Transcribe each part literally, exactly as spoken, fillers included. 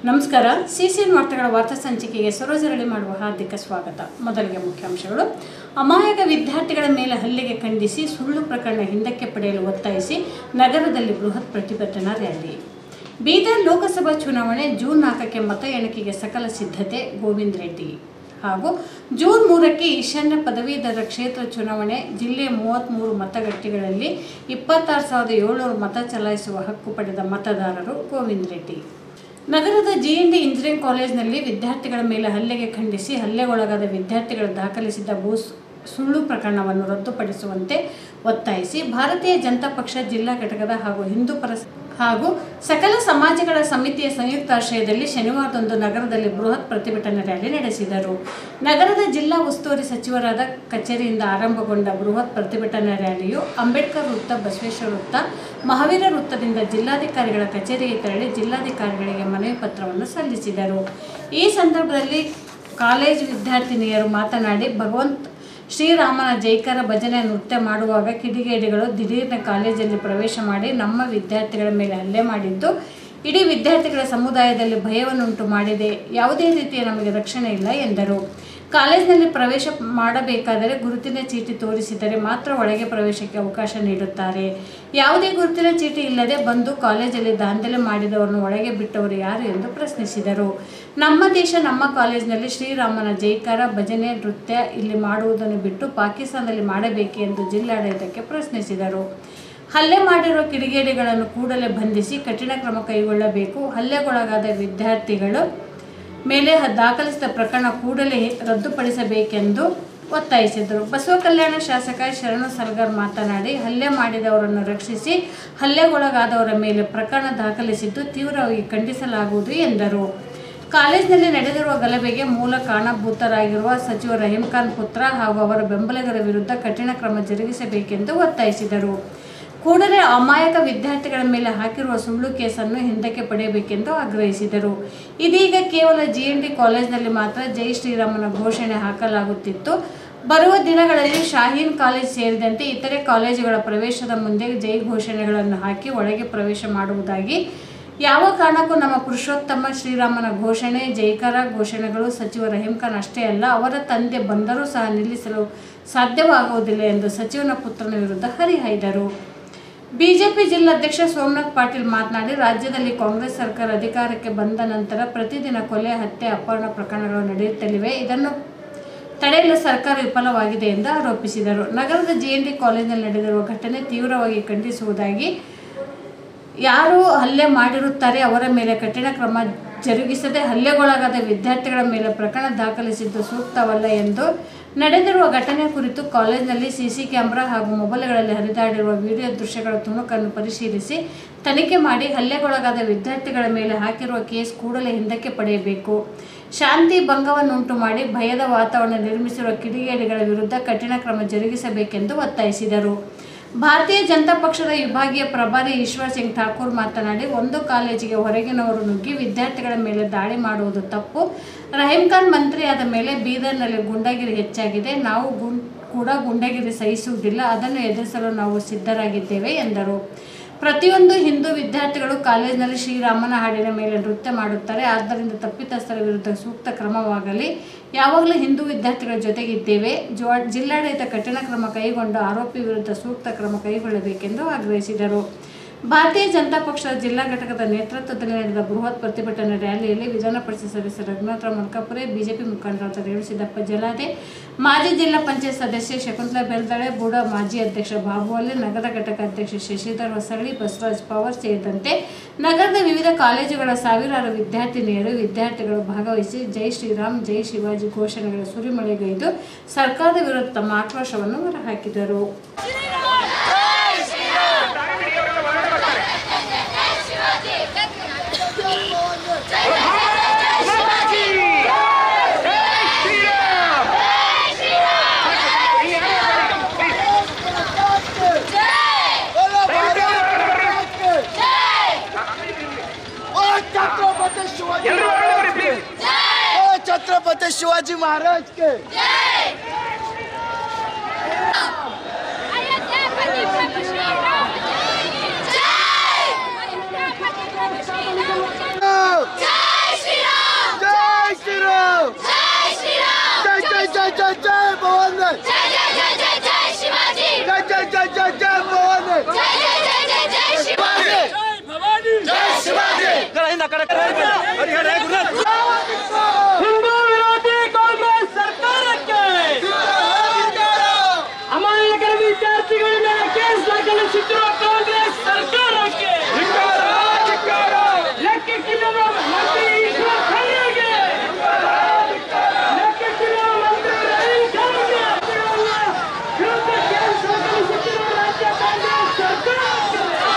ನಮಸ್ಕಾರ. ಸಿಸಿಎನ್ ವಾರ್ತೆಗಳ ವಾರ್ತಾ ಸಂಚಿಕೆಗೆ ಸರೋಜರಳಿ ಮಾಡುವ ಹಾರ್ದಿಕ ಸ್ವಾಗತ. ಮೊದಲಿಗೆ ಮುಖ್ಯಾಂಶಗಳು. ಅಮಾಯಕ ವಿದ್ಯಾರ್ಥಿಗಳ ಮೇಲೆ ಹಲ್ಲೆಗೆ ಖಂಡಿಸಿ ಸುಳ್ಳು ಪ್ರಕರಣ ಹಿಂದಕ್ಕೆ ಪಡೆಯಲು ಒತ್ತಾಯಿಸಿ ನಗರದಲ್ಲಿ ಬೃಹತ್ ಪ್ರತಿಭಟನಾ ರ್ಯಾಲಿ. ಬೀದರ್ ಲೋಕಸಭಾ ಚುನಾವಣೆ ಜೂನ್ ನಾಲ್ಕಕ್ಕೆ ಮತ ಎಣಿಕೆಗೆ ಸಕಲ ಸಿದ್ಧತೆ. ಗೋವಿಂದ ರೆಡ್ಡಿ. ಹಾಗೂ ಜೂನ್ ಮೂರಕ್ಕೆ ಈಶಾನ್ಯ ಪದವೀಧರ ಕ್ಷೇತ್ರ ಚುನಾವಣೆ. ಜಿಲ್ಲೆಯ ಮೂವತ್ತ್ಮೂರು ಮತಗಟ್ಟೆಗಳಲ್ಲಿ ಇಪ್ಪತ್ತಾರು ಸಾವಿರದ ಏಳ್ನೂರು ಮತ ಚಲಾಯಿಸುವ ಹಕ್ಕು ಪಡೆದ ಮತದಾರರು. ಗೋವಿಂದ ರೆಡ್ಡಿ. ನಗರದ ಜಿಎನ್ಡಿ ಇಂಜಿನಿಯರಿಂಗ್ ಕಾಲೇಜಿನಲ್ಲಿ ವಿದ್ಯಾರ್ಥಿಗಳ ಮೇಲೆ ಹಲ್ಲೆಗೆ ಖಂಡಿಸಿ ಹಲ್ಲೆಗೊಳಗಾದ ವಿದ್ಯಾರ್ಥಿಗಳು ದಾಖಲಿಸಿದ್ದ ಭೂ ಸುಳ್ಳು ಪ್ರಕರಣವನ್ನು ರದ್ದುಪಡಿಸುವಂತೆ ಒತ್ತಾಯಿಸಿ ಭಾರತೀಯ ಜನತಾ ಪಕ್ಷ ಜಿಲ್ಲಾ ಘಟಕದ ಹಾಗೂ ಹಿಂದೂ ಪರ ಹಾಗೂ ಸಕಲ ಸಮಾಜಗಳ ಸಮಿತಿಯ ಸಂಯುಕ್ತಾಶ್ರಯದಲ್ಲಿ ಶನಿವಾರದಂದು ನಗರದಲ್ಲಿ ಬೃಹತ್ ಪ್ರತಿಭಟನಾ ರ್ಯಾಲಿ ನಡೆಸಿದರು. ನಗರದ ಜಿಲ್ಲಾ ಉಸ್ತುವಾರಿ ಸಚಿವರಾದ ಕಚೇರಿಯಿಂದ ಆರಂಭಗೊಂಡ ಬೃಹತ್ ಪ್ರತಿಭಟನಾ ರ್ಯಾಲಿಯು ಅಂಬೇಡ್ಕರ್ ವೃತ್ತ, ಬಸವೇಶ್ವರ ವೃತ್ತ, ಮಹಾವೀರ ವೃತ್ತದಿಂದ ಜಿಲ್ಲಾಧಿಕಾರಿಗಳ ಕಚೇರಿಗೆ ತೆರಳಿ ಜಿಲ್ಲಾಧಿಕಾರಿಗಳಿಗೆ ಮನವಿ ಪತ್ರವನ್ನು ಸಲ್ಲಿಸಿದರು. ಈ ಸಂದರ್ಭದಲ್ಲಿ ಕಾಲೇಜು ವಿದ್ಯಾರ್ಥಿನಿಯರು ಮಾತನಾಡಿ, ಭಗವಂತ ಶ್ರೀರಾಮನ ಜೈಕಾರ ಭಜನೆ ನೃತ್ಯ ಮಾಡುವಾಗ ಕಿಡಿಗೇಡಿಗಳು ದಿಢೀರ್ನ ಕಾಲೇಜಲ್ಲಿ ಪ್ರವೇಶ ಮಾಡಿ ನಮ್ಮ ವಿದ್ಯಾರ್ಥಿಗಳ ಮೇಲೆ ಹಲ್ಲೆ ಮಾಡಿದ್ದು ಇಡೀ ವಿದ್ಯಾರ್ಥಿಗಳ ಸಮುದಾಯದಲ್ಲಿ ಭಯವನ್ನುಂಟು ಮಾಡಿದೆ. ಯಾವುದೇ ರೀತಿಯ ನಮಗೆ ರಕ್ಷಣೆ ಇಲ್ಲ ಎಂದರು. ಕಾಲೇಜಿನಲ್ಲಿ ಪ್ರವೇಶ ಮಾಡಬೇಕಾದರೆ ಗುರುತಿನ ಚೀಟಿ ತೋರಿಸಿದರೆ ಮಾತ್ರ ಒಳಗೆ ಪ್ರವೇಶಕ್ಕೆ ಅವಕಾಶ ನೀಡುತ್ತಾರೆ. ಯಾವುದೇ ಗುರುತಿನ ಚೀಟಿ ಇಲ್ಲದೆ ಬಂದು ಕಾಲೇಜಲ್ಲಿ ದಾಂಧಲೆ ಮಾಡಿದವರನ್ನು ಒಳಗೆ ಬಿಟ್ಟವರು ಯಾರು ಎಂದು ಪ್ರಶ್ನಿಸಿದರು. ನಮ್ಮ ದೇಶ, ನಮ್ಮ ಕಾಲೇಜಿನಲ್ಲಿ ಶ್ರೀರಾಮನ ಜೈಕಾರ ಭಜನೆ ನೃತ್ಯ ಇಲ್ಲಿ ಮಾಡುವುದನ್ನು ಬಿಟ್ಟು ಪಾಕಿಸ್ತಾನದಲ್ಲಿ ಮಾಡಬೇಕೆ ಎಂದು ಜಿಲ್ಲಾಡಳಿತಕ್ಕೆ ಪ್ರಶ್ನಿಸಿದರು. ಹಲ್ಲೆ ಮಾಡಿರುವ ಕಿಡಿಗೇಡಿಗಳನ್ನು ಕೂಡಲೇ ಬಂಧಿಸಿ ಕಠಿಣ ಕ್ರಮ ಕೈಗೊಳ್ಳಬೇಕು. ಹಲ್ಲೆಗೊಳಗಾದ ವಿದ್ಯಾರ್ಥಿಗಳು ಮೇಲೆ ದಾಖಲಿಸಿದ ಪ್ರಕರಣ ಕೂಡಲೇ ರದ್ದುಪಡಿಸಬೇಕೆಂದು ಒತ್ತಾಯಿಸಿದರು. ಬಸವ ಕಲ್ಯಾಣ ಶಾಸಕ ಶರಣು ಸಲ್ಗರ್ ಮಾತನಾಡಿ, ಹಲ್ಲೆ ಮಾಡಿದವರನ್ನು ರಕ್ಷಿಸಿ ಹಲ್ಲೆಗೊಳಗಾದವರ ಮೇಲೆ ಪ್ರಕರಣ ದಾಖಲಿಸಿದ್ದು ತೀವ್ರವಾಗಿ ಖಂಡಿಸಲಾಗುವುದು ಎಂದರು. ಕಾಲೇಜಿನಲ್ಲಿ ನಡೆದಿರುವ ಗಲಭೆಗೆ ಮೂಲ ಕಾರಣಭೂತರಾಗಿರುವ ಸಚಿವ ರಹೀಂ ಖಾನ್ ಪುತ್ರ ಹಾಗೂ ಅವರ ಬೆಂಬಲಿಗರ ವಿರುದ್ಧ ಕಠಿಣ ಕ್ರಮ ಜರುಗಿಸಬೇಕೆಂದು ಒತ್ತಾಯಿಸಿದರು. ಕೂಡಲೇ ಅಮಾಯಕ ವಿದ್ಯಾರ್ಥಿಗಳ ಮೇಲೆ ಹಾಕಿರುವ ಸುಳ್ಳು ಕೇಸನ್ನು ಹಿಂದಕ್ಕೆ ಪಡೆಯಬೇಕೆಂದು ಆಗ್ರಹಿಸಿದರು. ಇದೀಗ ಕೇವಲ ಜಿಎನ್ಡಿ ಕಾಲೇಜಿನಲ್ಲಿ ಮಾತ್ರ ಜೈ ಶ್ರೀರಾಮನ ಘೋಷಣೆ ಹಾಕಲಾಗುತ್ತಿತ್ತು. ಬರುವ ದಿನಗಳಲ್ಲಿ ಶಾಹೀನ್ ಕಾಲೇಜ್ ಸೇರಿದಂತೆ ಇತರೆ ಕಾಲೇಜುಗಳ ಪ್ರವೇಶದ ಮುಂದೆ ಜೈ ಘೋಷಣೆಗಳನ್ನು ಹಾಕಿ ಒಳಗೆ ಪ್ರವೇಶ ಮಾಡುವುದಾಗಿ. ಯಾವ ಕಾರಣಕ್ಕೂ ನಮ್ಮ ಪುರುಷೋತ್ತಮ ಶ್ರೀರಾಮನ ಘೋಷಣೆ, ಜೈಕಾರ ಘೋಷಣೆಗಳು ಸಚಿವ ರಹೀಂ ಖಾನ್ ಅಷ್ಟೇ ಅಲ್ಲ, ಅವರ ತಂದೆ ಬಂದರೂ ಸಹ ನಿಲ್ಲಿಸಲು ಸಾಧ್ಯವಾಗುವುದಿಲ್ಲ ಎಂದು ಸಚಿವನ ಪುತ್ರನ ವಿರುದ್ಧ ಹರಿಹಾಯ್ದರು. ಬಿಜೆಪಿ ಜಿಲ್ಲಾಧ್ಯಕ್ಷ ಸೋಮನಾಥ್ ಪಾಟೀಲ್ ಮಾತನಾಡಿ, ರಾಜ್ಯದಲ್ಲಿ ಕಾಂಗ್ರೆಸ್ ಸರ್ಕಾರ ಅಧಿಕಾರಕ್ಕೆ ಬಂದ ನಂತರ ಪ್ರತಿದಿನ ಕೊಲೆ, ಹತ್ಯೆ, ಅಪಹರಣ ಪ್ರಕರಣಗಳು ನಡೆಯುತ್ತಲಿವೆ. ಇದನ್ನು ತಡೆಯಲು ಸರ್ಕಾರ ವಿಫಲವಾಗಿದೆ ಎಂದು ಆರೋಪಿಸಿದರು. ನಗರದ ಜಿಎನ್ಡಿ ಕಾಲೇಜಿನಲ್ಲಿ ನಡೆದಿರುವ ಘಟನೆ ತೀವ್ರವಾಗಿ ಖಂಡಿಸುವುದಾಗಿ. ಯಾರು ಹಲ್ಲೆ ಮಾಡಿರುತ್ತಾರೆ ಅವರ ಮೇಲೆ ಕಠಿಣ ಕ್ರಮ ಜರುಗಿಸದೆ ಹಲ್ಲೆಗೊಳಗಾದ ವಿದ್ಯಾರ್ಥಿಗಳ ಮೇಲೆ ಪ್ರಕರಣ ದಾಖಲಿಸಿದ್ದು ಸೂಕ್ತವಲ್ಲ ಎಂದು, ನಡೆದಿರುವ ಘಟನೆ ಕುರಿತು ಕಾಲೇಜಿನಲ್ಲಿ ಸಿಸಿ ಕ್ಯಾಮೆರಾ ಹಾಗೂ ಮೊಬೈಲ್ಗಳಲ್ಲಿ ಹರಿದಾಡಿರುವ ವಿಡಿಯೋ ದೃಶ್ಯಗಳ ತುಣುಕನ್ನು ಪರಿಶೀಲಿಸಿ ತನಿಖೆ ಮಾಡಿ ಹಲ್ಲೆಗೊಳಗಾದ ವಿದ್ಯಾರ್ಥಿಗಳ ಮೇಲೆ ಹಾಕಿರುವ ಕೇಸ್ ಕೂಡಲೇ ಹಿಂದಕ್ಕೆ ಪಡೆಯಬೇಕು. ಶಾಂತಿ ಭಂಗವನ್ನುಂಟು ಮಾಡಿ ಭಯದ ವಾತಾವರಣ ನಿರ್ಮಿಸಿರುವ ಕಿಡಿಗೇಡಿಗಳ ವಿರುದ್ಧ ಕಠಿಣ ಕ್ರಮ ಜರುಗಿಸಬೇಕೆಂದು ಒತ್ತಾಯಿಸಿದರು. ಭಾರತೀಯ ಜನತಾ ಪಕ್ಷದ ವಿಭಾಗೀಯ ಪ್ರಭಾರಿ ಈಶ್ವರ್ ಸಿಂಗ್ ಠಾಕೂರ್ ಮಾತನಾಡಿ, ಒಂದು ಕಾಲೇಜಿಗೆ ಹೊರಗಿನವರು ನುಗ್ಗಿ ವಿದ್ಯಾರ್ಥಿಗಳ ಮೇಲೆ ದಾಳಿ ಮಾಡುವುದು ತಪ್ಪು. ರಹೀಂ ಖಾನ್ ಮಂತ್ರಿಯಾದ ಮೇಲೆ ಬೀದರ್ನಲ್ಲಿ ಗುಂಡಾಗಿರಿ ಹೆಚ್ಚಾಗಿದೆ. ನಾವು ಗುಂ ಕೂಡ ಗುಂಡಾಗಿರಿ ಸಹಿಸುವುದಿಲ್ಲ. ಅದನ್ನು ಎದುರಿಸಲು ನಾವು ಸಿದ್ಧರಾಗಿದ್ದೇವೆ ಎಂದರು. ಪ್ರತಿಯೊಂದು ಹಿಂದೂ ವಿದ್ಯಾರ್ಥಿಗಳು ಕಾಲೇಜಿನಲ್ಲಿ ಶ್ರೀರಾಮನ ಹಾಡಿನ ಮೇಲೆ ನೃತ್ಯ ಮಾಡುತ್ತಾರೆ. ಆದ್ದರಿಂದ ತಪ್ಪಿತಸ್ಥರ ವಿರುದ್ಧ ಸೂಕ್ತ ಕ್ರಮವಾಗಲಿ. ಯಾವಾಗಲೂ ಹಿಂದೂ ವಿದ್ಯಾರ್ಥಿಗಳ ಜೊತೆಗಿದ್ದೇವೆ. ಜಿಲ್ಲಾಡಳಿತ ಕಠಿಣ ಕ್ರಮ ಕೈಗೊಂಡು ಆರೋಪಿ ವಿರುದ್ಧ ಸೂಕ್ತ ಕ್ರಮ ಕೈಗೊಳ್ಳಬೇಕೆಂದು ಆಗ್ರಹಿಸಿದರು. ಭಾರತೀಯ ಜನತಾ ಪಕ್ಷದ ಜಿಲ್ಲಾ ಘಟಕದ ನೇತೃತ್ವದಲ್ಲಿ ನಡೆದ ಬೃಹತ್ ಪ್ರತಿಭಟನಾ ರ್ಯಾಲಿಯಲ್ಲಿ ವಿಧಾನ ಪರಿಷತ್ ಸದಸ್ಯ ರಘುನಾಥರಾವ್ ಮಲ್ಕಾಪುರೆ, ಬಿಜೆಪಿ ಮುಖಂಡರಾದ ರೇಣುಸಿದ್ದಪ್ಪ ಜಲಾದೆ, ಮಾಜಿ ಜಿಲ್ಲಾ ಪಂಚಾಯತ್ ಸದಸ್ಯೆ ಶಕುಂತಲಾ ಬೆಲ್ದಳೆ, ಬೂಡಾ ಮಾಜಿ ಅಧ್ಯಕ್ಷ ಬಾಬುವಲ್ಲಿ, ನಗರ ಘಟಕ ಅಧ್ಯಕ್ಷ ಶಶಿಧರ್ ಹೊಸಳ್ಳಿ, ಬಸವರಾಜ್ ಪವಾರ್ ಸೇರಿದಂತೆ ನಗರದ ವಿವಿಧ ಕಾಲೇಜುಗಳ ಸಾವಿರಾರು ವಿದ್ಯಾರ್ಥಿನಿಯರು, ವಿದ್ಯಾರ್ಥಿಗಳು ಭಾಗವಹಿಸಿ ಜೈ ಶ್ರೀರಾಮ್, ಜೈ ಶಿವಾಜಿ ಘೋಷಣೆಗಳ ಸುರಿಮಳೆಗೈದು ಸರ್ಕಾರದ ವಿರುದ್ಧ ತಮ್ಮ ಆಕ್ರೋಶವನ್ನು ಹೊರಹಾಕಿದರು. छत्रपति शिवाजी महाराज के जय ಹಿಂದೂ ವಿರೋಧಿ ಕಾಂಗ್ರೆಸ್ ಸರ್ಕಾರಕ್ಕೆ ಅಮಾಯಕರ ವಿದ್ಯಾರ್ಥಿಗಳ ಮೇಲೆ ಕೇಸ್ ದಾಖಲಿಸಿರುವ ಕಾಂಗ್ರೆಸ್ ಸರ್ಕಾರಕ್ಕೆ ಲೆಕ್ಕಕ್ಕಿಲ್ಲದ ಮಂತ್ರಿ ಈಶ್ವರ್ ಖಂಡ್ರೆಗೆ ಲೆಕ್ಕಕ್ಕಿಲ್ಲದ ಮಂತ್ರಿ ರಹೀಂ ಖಾನ್ಗೆ ವಿರುದ್ಧ ಕೇಸ್ ದಾಖಲಿಸುತ್ತಿರುವ ರಾಜ್ಯ ಕಾಂಗ್ರೆಸ್ ಸರ್ಕಾರಕ್ಕೆ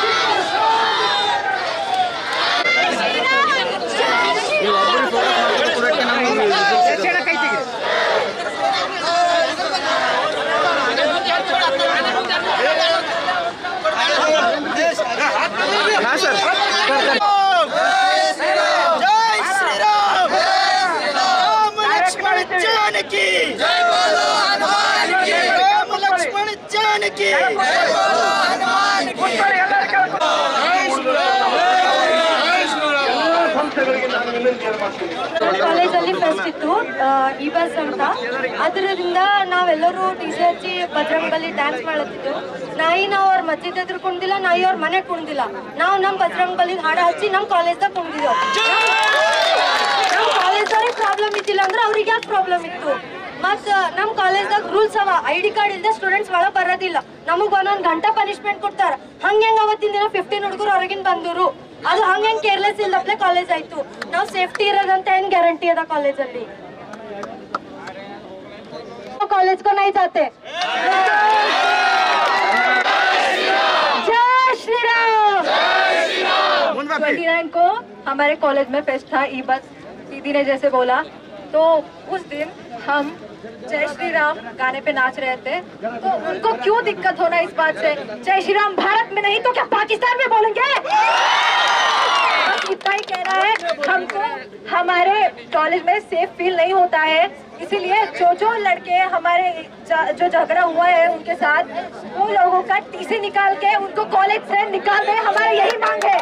ಕಾಲೇಜಲ್ಲಿ ಫೆಸ್ಟ್ ಇತ್ತು ಈ ಬಸ್ ಅಂತ. ಅದರಿಂದ ನಾವೆಲ್ಲರೂ ಡಿ ಸಿ ಹಚ್ಚಿ ಬಜರಂಗಬಲಿ ಡ್ಯಾನ್ಸ್ ಮಾಡತ್ತಿದ್ದು. ನಾಯಿ ನಾವು ಅವ್ರ ಮಸ್ಜಿದ್ ಎದುರು ಕುಣ್ದಿಲ್ಲ, ನಾಯಿ ಅವ್ರ ಮನೆ ಕುಣ್ದಿಲ್ಲ. ನಾವು ನಮ್ಮ ಬಜರಂಗಬಲಿ ಹಾಡ ಹಚ್ಚಿ ನಮ್ಮ ಕಾಲೇಜ್ದಾಗ ಕುಣ್ದಿದ್ದೆವು. ನಮ್ಮ ಕಾಲೇಜ್ದವ್ರಿಗೆ ಪ್ರಾಬ್ಲಮ್ ಇದ್ದಿಲ್ಲ ಅಂದ್ರೆ ಅವ್ರಿಗೆ ಯಾಕೆ ಪ್ರಾಬ್ಲಮ್ ಇತ್ತು? ಮತ್ ನಮ್ ಕಾಲೇಜ್ದಾಗ ರೂಲ್ಸ್ ಅವ, ಐ ಡಿ ಕಾರ್ಡ್ ಇಲ್ಲದೆ ಸ್ಟೂಡೆಂಟ್ಸ್ ಒಳಗೆ ಬರೋದಿಲ್ಲ. ನಮಗ್ ಒಂದೊಂದ್ ಗಂಟೆ ಪನಿಷ್ಮೆಂಟ್ ಕೊಡ್ತಾರ. ಹಂಗ ಅವತ್ತಿನ ದಿನ ಫಿಫ್ಟೀನ್ ಹುಡುಗರು ಹೊರಗಿನ ಬಂದೂರು. ಅದು ಹಂಗ ಕೇರ್ಲೆಸ್ ಇಲ್ಲಪ್ಲೆ ಕಾಲೇಜ್ ಆಯ್ತು. ನಾವು ಸೇಫ್ಟಿ ಇರೋದಂತ ಏನ್ ಗ್ಯಾರಂಟಿ ಅದ ಕಾಲೇಜಲ್ಲಿ? कॉलेज को नहीं चाहते। जय श्री राम। ट्वेंटी नाइन को हमारे कॉलेज में फेस्ट था। ई बस दीदी ने जैसे बोला, तो उस दिन हम जय श्री राम गाने पे नाच रहे थे। तो उनको क्यों दिक्कत होना इस बात से? जय श्री राम भारत में नहीं तो क्या पाकिस्तान में बोलेंगे? इतना ही कहना है। हमको हमारे कॉलेज में सेफ फील नहीं होता है, इसीलिए जो जो लड़के हमारे जो झगड़ा हुआ है उनके साथ, उन लोगों का टीसी निकाल के उनको कॉलेज से निकाल दे। हमारी यही मांग है।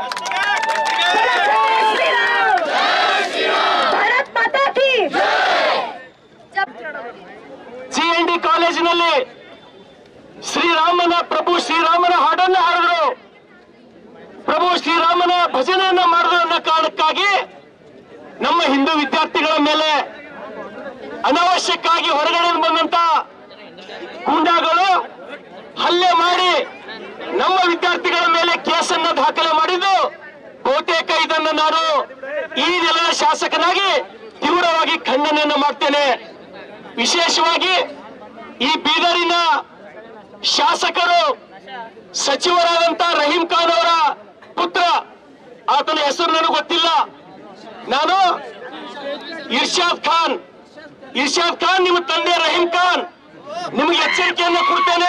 भारत माता की। ಸಿ ಎನ್ ಡಿ ಕಾಲೇಜಿನಲ್ಲಿ ಶ್ರೀರಾಮನ ಪ್ರಭು ಶ್ರೀರಾಮನ ಹಾಡನ್ನು ಹಾಡಿದ್ರು, ಪ್ರಭು ಶ್ರೀರಾಮನ ಭಜನೆಯನ್ನ ಮಾಡಿದ್ರು ಅನ್ನೋ ಕಾರಣಕ್ಕಾಗಿ ನಮ್ಮ ಹಿಂದೂ ವಿದ್ಯಾರ್ಥಿಗಳ ಮೇಲೆ ಅನಾವಶ್ಯಕವಾಗಿ ಹೊರಗಡೆ ಬಂದಂತ ಗೂಂಡಾಗಳು ಹಲ್ಲೆ ಮಾಡಿ ನಮ್ಮ ವಿದ್ಯಾರ್ಥಿಗಳ ಮೇಲೆ ಕೇಸನ್ನ ದಾಖಲೆ ಮಾಡಿದ್ದು. ಬಹುತೇಕ ಇದನ್ನು ನಾನು ಈ ನೆಲದ ಶಾಸಕನಾಗಿ ತೀವ್ರವಾಗಿ ಖಂಡನೆಯನ್ನ ಮಾಡ್ತೇನೆ. ವಿಶೇಷವಾಗಿ ಈ ಬೀದರಿನ ಶಾಸಕರು ಸಚಿವರಾದಂತ ರಹೀಂ ಖಾನ್ ಅವರ ಪುತ್ರ, ಆತನ ಹೆಸರು ನನಗೆ ಗೊತ್ತಿಲ್ಲ. ನಾನು ಇರ್ಷಾದ್ ಖಾನ್ ಇರ್ಷಾದ್ ಖಾನ್ ನಿಮ್ಮ ತಂದೆ ರಹೀಂ ಖಾನ್, ನಿಮಗೆ ಎಚ್ಚರಿಕೆಯನ್ನು ಕೊಡ್ತೇನೆ.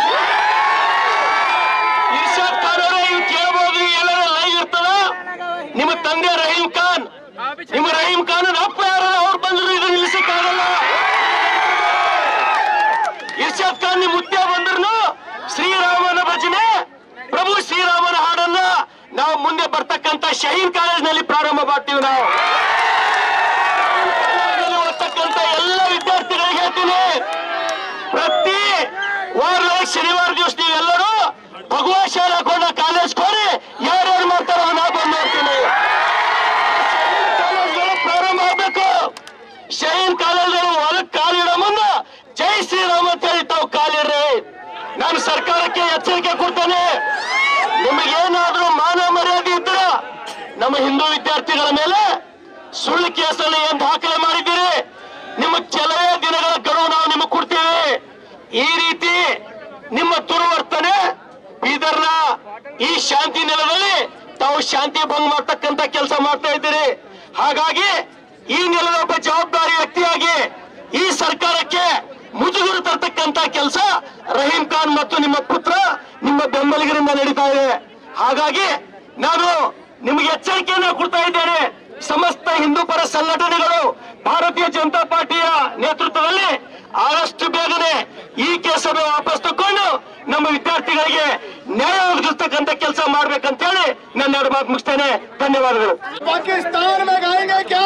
ಇರ್ಷಾದ್ ಖಾನ್ ಅವರೇ, ಇವ್ ಕೇಳಬಹುದು, ಎಲ್ಲರ ಲೈವ್ ಇರ್ತದ. ನಿಮ್ಮ ತಂದೆ ರಹೀಂ ಖಾನ್, ನಿಮ್ಮ ರಹೀಂ ಖಾನ್ ಅಪ್ಪ ಯಾರ ಅವ್ರು ಬಂದ್ರು ಇದು ನಿಲ್ಲಿಸಕ್ಕಾಗಲ್ಲ. ಇರ್ಷಾದ್ ಖಾನ್ ನಿಮ್ ಮುತ್ಯ ಬಂದ್ರು ಶ್ರೀರಾಮನ ಭಜನೆ, ಪ್ರಭು ಶ್ರೀರಾಮನ ಹಾಡನ್ನ ನಾವು ಮುಂದೆ ಬರ್ತಕ್ಕಂತ ಶಹೀನ್ ಕಾಲೇಜ್ನಲ್ಲಿ ಪ್ರಾರಂಭ ಮಾಡ್ತೀವಿ. ನಾವು ಓದ್ತಕ್ಕಂತ ಎಲ್ಲ ವಿದ್ಯಾರ್ಥಿಗಳಿಗೆ ಹೇಳ್ತೀನಿ, ಪ್ರತಿ ವಾರದೊಳಗೆ ಶನಿವಾರ ದಿವಸ ನೀವೆಲ್ಲರೂ ಭಗವಾ ಶಾಲೆ ಹಾಕೊಂಡ ಕಾಲೇಜ್ ಹೋಗಿ ಯಾರ್ಯಾರು ಮಾಡ್ತಾರೋ ನಾವು ಬಂದು ನೋಡ್ತೀನಿ. ಕಾಲೇಜ್ಗಳು ಪ್ರಾರಂಭ ಆಗ್ಬೇಕು. ಶಹೀನ್ ಕಾಲೇಜ್ಗಳು ಹೊಲಕ್ ಕಾಲಿಡೋ ಮುಂದ ಜೈ ಶ್ರೀರಾಮ್ ಅಂತ ಹೇಳಿ ತಾವು ಕಾಲಿಡ್ರಿ. ನಾನು ಸರ್ಕಾರಕ್ಕೆ ಎಚ್ಚರಿಕೆ ಕೊಡ್ತೇನೆ, ನಿಮಗೇನಾದ್ರೂ ಮಾನ ಮರ್ಯಾದೆ ಇದ್ರ ನಮ್ಮ ಹಿಂದೂ ವಿದ್ಯಾರ್ಥಿಗಳ ಮೇಲೆ ಸುಳ್ಳು ಕೇಸನ್ನು ಏನ್ ದಾಖಲೆ ಮಾಡಿದ್ದೀರಿ, ನಿಮ್ಮ ಕೆಲವೇ ದಿನಗಳ ಗಡುವು ನಾವು ನಿಮಗೆ ಕೊಡ್ತೀವಿ. ಈ ರೀತಿ ನಿಮ್ಮ ದುರ್ವರ್ತನೆ ಬೀದರ್ನ ಈ ಶಾಂತಿ ನೆಲದಲ್ಲಿ ತಾವು ಶಾಂತಿ ಭಂಗ ಮಾಡ್ತಕ್ಕಂತ ಕೆಲಸ ಮಾಡ್ತಾ ಇದ್ದೀರಿ. ಹಾಗಾಗಿ ಈ ನೆಲದ ಒಬ್ಬ ಜವಾಬ್ದಾರಿ ವ್ಯಕ್ತಿಯಾಗಿ ಈ ಸರ್ಕಾರಕ್ಕೆ ಮುಜುಗರ ತರ್ತಕ್ಕಂತ ಕೆಲಸ ರಹೀಂ ಖಾನ್ ಮತ್ತು ನಿಮ್ಮ ಪುತ್ರ ನಿಮ್ಮ ಬೆಂಬಲಿಗರಿಂದ ನಡೀತಾ ಇದೆ. ಹಾಗಾಗಿ ನಾನು ನಿಮಗೆ ಎಚ್ಚರಿಕೆಯನ್ನು ಕೊಡ್ತಾ ಇದ್ದೇನೆ. ಸಮಸ್ತ ಹಿಂದೂ ಪರ ಸಂಘಟನೆಗಳು ಭಾರತೀಯ ಜನತಾ ಪಾರ್ಟಿಯ ನೇತೃತ್ವದಲ್ಲಿ ಆದಷ್ಟು ಬೇಗನೆ ಈ ಕೇಸನ್ನು ವಾಪಸ್ ತಕೊಂಡು ನಮ್ಮ ವಿದ್ಯಾರ್ಥಿಗಳಿಗೆ ನ್ಯಾಯ ಒದಗಿಸ್ತಕ್ಕಂಥ ಕೆಲಸ ಮಾಡ್ಬೇಕಂತ ಹೇಳಿ ನನ್ನ ಎರಡು ಮಾತು ಮುಗಿಸ್ತೇನೆ. ಧನ್ಯವಾದಗಳು. पाकिस्तान में गाएंगे क्या?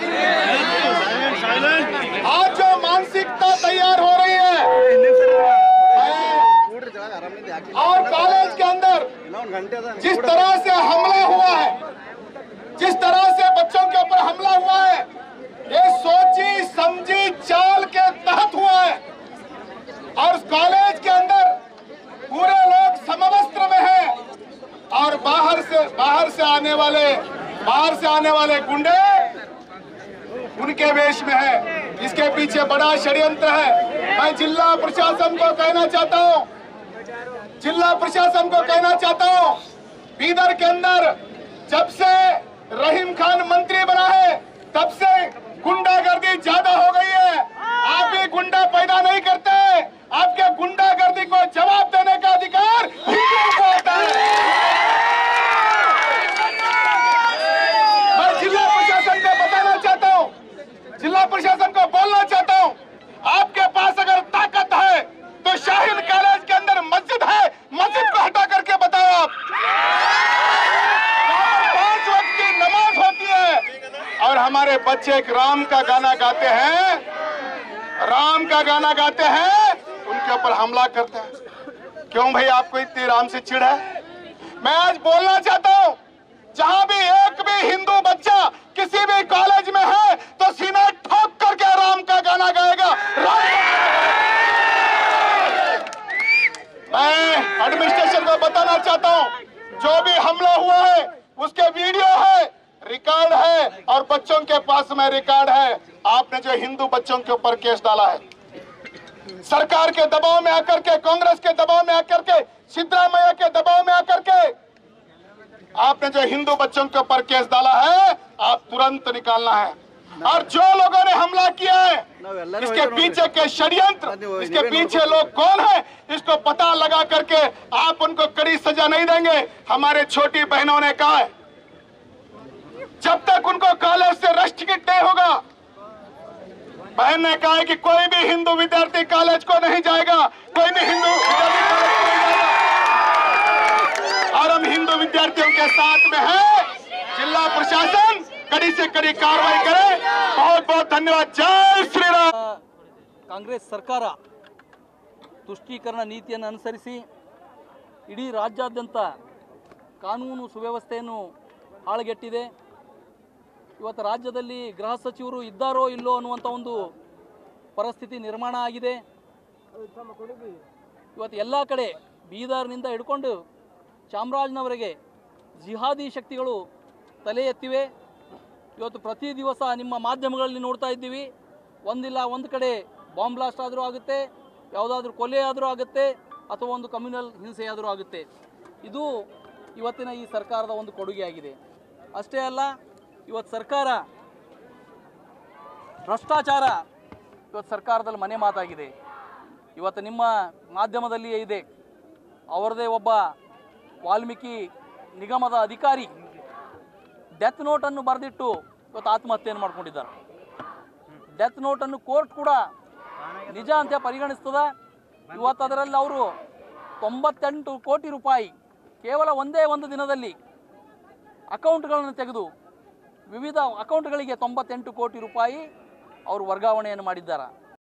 आज जो मानसिकता तैयार हो रही है और कॉलेज के अंदर जिस तरह से हमला हुआ है, जिस तरह से बच्चों के ऊपर हमला हुआ है, ये सोची समझी चाल के तहत हुआ है। और उस कॉलेज के अंदर पूरे लोग समवस्त्र में हैं और बाहर से बाहर से आने वाले बाहर से आने वाले गुंडे उनके वेश में है। इसके पीछे बड़ा षड्यंत्र है। मैं जिला प्रशासन को कहना चाहता हूँ जिला प्रशासन को कहना चाहता हूँ बीदर के अंदर जब से रहीम खान मंत्री बना है तब से गुंडागर्दी ज्यादा हो गई है। आप भी गुंडा पैदा नहीं करते, आपके गुंडागर्दी को जवाब देने का अधिकार हिंदुओं को होता है। मैं जिला प्रशासन को बताना चाहता हूँ, जिला प्रशासन को बोलना चाहता हूँ, आपके पास अगर ताकत है तो शाहीन कॉलेज के अंदर मस्जिद है, मस्जिद को हटा करके बताओ। आप पांच वक्त की नमाज होती है और हमारे बच्चे एक राम का गाना गाते हैं, राम का गाना गाते हैं, उनके ऊपर हमला करते हैं। क्यों भाई आपको इतनी राम से चिढ़ है? मैं आज बोलना चाहता हूँ, जहाँ भी एक भी हिंदू बच्चा किसी भी कॉलेज में है तो सीना ठोक करके राम का गाना गाएगा। राम मैं एडमिनिस्ट्रेशन को बताना चाहता हूँ, जो भी हमला हुआ है उसके वीडियो है, रिकॉर्ड है और बच्चों के पास में रिकॉर्ड है। आपने जो हिंदू बच्चों के ऊपर केस डाला है, सरकार के दबाव में आकर के, कांग्रेस के दबाव में आकर के, सिद्धरामैया के दबाव में आकर के आपने जो हिंदू बच्चों के ऊपर केस डाला है, आप तुरंत निकालना है। और जो लोगों ने हमला किया है, इसके पीछे के षड्यंत्र, इसके पीछे लोग कौन है, इसको पता लगा करके आप उनको कड़ी सजा नहीं देंगे। हमारे छोटी बहनों ने कहा है, जब तक उनको कॉलेज से रश टिकट नहीं होगा, बहन ने कहा है कि कोई भी हिंदू विद्यार्थी कॉलेज को नहीं जाएगा, कोई भी हिंदू विद्यार्थी कॉलेज को नहीं जाएगा। और हम हिंदू विद्यार्थियों के साथ में हैं। जिला प्रशासन कड़ी से कड़ी कार्रवाई करे। बहुत बहुत धन्यवाद। जय श्री राम। ಕಾಂಗ್ರೆಸ್ ಸರ್ಕಾರ ತುಷ್ಟೀಕರಣ ನೀತಿಯನ್ನು ಅನುಸರಿಸಿ ಇಡೀ ರಾಜ್ಯಾದ್ಯಂತ ಕಾನೂನು ಸುವ್ಯವಸ್ಥೆಯನ್ನು ಹಾಳುಗೆಟ್ಟಿದೆ. ಇವತ್ತು ರಾಜ್ಯದಲ್ಲಿ ಗೃಹ ಸಚಿವರು ಇದ್ದಾರೋ ಇಲ್ಲೋ ಅನ್ನುವಂಥ ಒಂದು ಪರಿಸ್ಥಿತಿ ನಿರ್ಮಾಣ ಆಗಿದೆ. ಇವತ್ತು ಎಲ್ಲ ಕಡೆ ಬೀದರ್ನಿಂದ ಹಿಡ್ಕೊಂಡು ಚಾಮರಾಜನವರೆಗೆ ಜಿಹಾದಿ ಶಕ್ತಿಗಳು ತಲೆ ಎತ್ತಿವೆ. ಇವತ್ತು ಪ್ರತಿ ದಿವಸ ನಿಮ್ಮ ಮಾಧ್ಯಮಗಳಲ್ಲಿ ನೋಡ್ತಾ ಇದ್ದೀವಿ, ಒಂದಿಲ್ಲ ಒಂದು ಕಡೆ ಬಾಂಬ್ ಬ್ಲಾಸ್ಟ್ ಆದರೂ ಆಗುತ್ತೆ, ಯಾವುದಾದ್ರೂ ಕೊಲೆ ಆದರೂ ಆಗುತ್ತೆ, ಅಥವಾ ಒಂದು ಕಮ್ಯುನಲ್ ಹಿಂಸೆಯಾದರೂ ಆಗುತ್ತೆ. ಇದು ಇವತ್ತಿನ ಈ ಸರ್ಕಾರದ ಒಂದು ಕೊಡುಗೆಯಾಗಿದೆ. ಅಷ್ಟೇ ಅಲ್ಲ, ಇವತ್ತು ಸರ್ಕಾರ ಭ್ರಷ್ಟಾಚಾರ ಇವತ್ತು ಸರ್ಕಾರದಲ್ಲಿ ಮನೆ ಮಾತಾಗಿದೆ. ಇವತ್ತು ನಿಮ್ಮ ಮಾಧ್ಯಮದಲ್ಲಿಯೇ ಇದೆ, ಅವರದೇ ಒಬ್ಬ ವಾಲ್ಮೀಕಿ ನಿಗಮದ ಅಧಿಕಾರಿ ಡೆತ್ ನೋಟನ್ನು ಬರೆದಿಟ್ಟು ಇವತ್ತು ಆತ್ಮಹತ್ಯೆಯನ್ನು ಮಾಡ್ಕೊಂಡಿದ್ದಾರೆ. ಡೆತ್ ನೋಟನ್ನು ಕೋರ್ಟ್ ಕೂಡ ನಿಜ ಅಂತ ಪರಿಗಣಿಸ್ತದೆ. ಇವತ್ತು ಅದರಲ್ಲಿ ಅವರು ತೊಂಬತ್ತೆಂಟು ಕೋಟಿ ರೂಪಾಯಿ ಕೇವಲ ಒಂದೇ ಒಂದು ದಿನದಲ್ಲಿ ಅಕೌಂಟ್ಗಳನ್ನು ತೆಗೆದು ವಿವಿಧ ಅಕೌಂಟ್ಗಳಿಗೆ ತೊಂಬತ್ತೆಂಟು ಕೋಟಿ ರೂಪಾಯಿ ಅವರು ವರ್ಗಾವಣೆಯನ್ನು ಮಾಡಿದ್ದಾರೆ.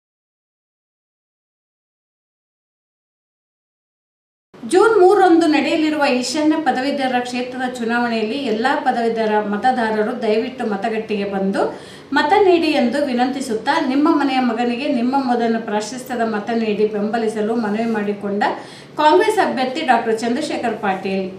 ಜೂನ್ ಮೂರರಂದು ನಡೆಯಲಿರುವ ಈಶಾನ್ಯ ಪದವೀಧರ ಕ್ಷೇತ್ರದ ಚುನಾವಣೆಯಲ್ಲಿ ಎಲ್ಲಾ ಪದವೀಧರ ಮತದಾರರು ದಯವಿಟ್ಟು ಮತಗಟ್ಟೆಗೆ ಬಂದು ಮತ ನೀಡಿ ಎಂದು ವಿನಂತಿಸುತ್ತಾ ನಿಮ್ಮ ಮನೆಯ ಮಗನಿಗೆ ನಿಮ್ಮ ಮೊದಲ ಪ್ರಾಶಸ್ತ್ಯದ ಮತ ನೀಡಿ ಬೆಂಬಲಿಸಲು ಮನವಿ ಮಾಡಿಕೊಂಡ ಕಾಂಗ್ರೆಸ್ ಅಭ್ಯರ್ಥಿ ಡಾಕ್ಟರ್ ಚಂದ್ರಶೇಖರ್ ಪಾಟೀಲ್.